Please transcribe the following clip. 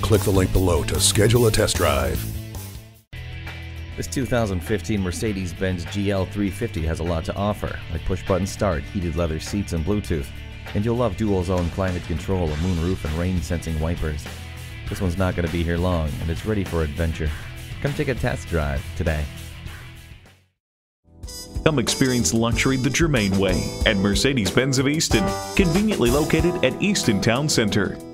click the link below to schedule a test drive. This 2015 Mercedes-Benz GL 350 has a lot to offer, like push-button start, heated leather seats, and Bluetooth. And you'll love dual-zone climate control, a moonroof, and rain-sensing wipers. This one's not going to be here long, and it's ready for adventure. Come take a test drive today. Come experience luxury the Germain way at Mercedes-Benz of Easton, conveniently located at Easton Town Center.